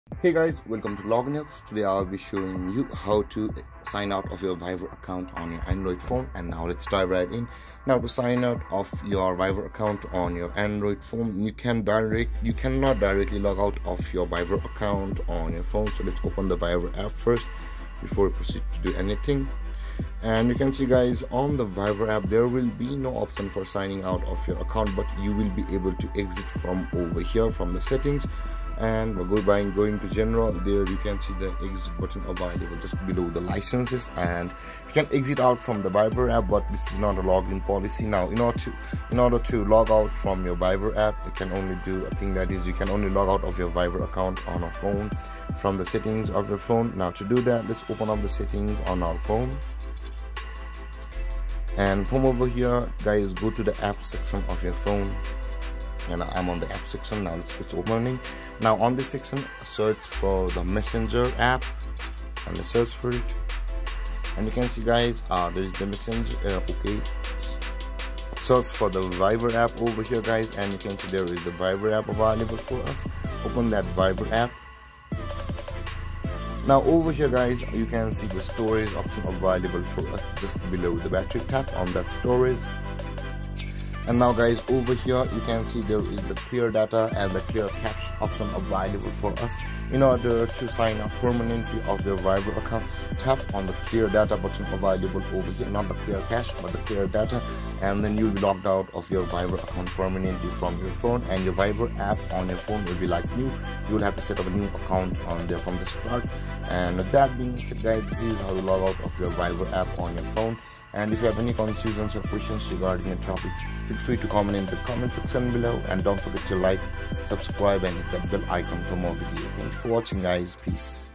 Hey guys, welcome to Login Apps. Today I'll be showing you how to sign out of your Viber account on your Android phone. And now let's dive right in. Now to sign out of your Viber account on your Android phone, you cannot directly log out of your Viber account on your phone. So let's open the Viber app first before we proceed to do anything. And you can see guys, on the Viber app there will be no option for signing out of your account, but you will be able to exit from over here from the settings. And going to general, there you can see the exit button available just below the licenses, and you can exit out from the Viber app, but this is not a login policy. Now in order to log out from your Viber app, you can only do a thing, that is you can only log out of your Viber account on a phone from the settings of your phone. Now to do that, let's open up the settings on our phone, and from over here guys, go to the app section of your phone. And I'm on the app section now. It's opening. Now on this section, search for the Messenger app, and let's search for it. And you can see guys, there is the Messenger. Okay, search for the Viber app over here guys, and you can see there is the Viber app available for us. Open that Viber app. Now over here guys, you can see the storage option available for us just below the battery. Tap on that storage. And now guys, over here you can see there is the clear data and the clear cache option available for us. In order to sign up permanently of your Viber account, tap on the clear data button available over here, not the clear cache but the clear data, and then you'll be logged out of your Viber account permanently from your phone, and your Viber app on your phone will be like new. You will have to set up a new account on there from the start. And with that being said guys, this is how you log out of your Viber app on your phone. And if you have any confusions or questions regarding the topic, feel free to comment in the comment section below, and don't forget to like, subscribe and hit that bell icon for more videos. Thanks for watching guys. Peace.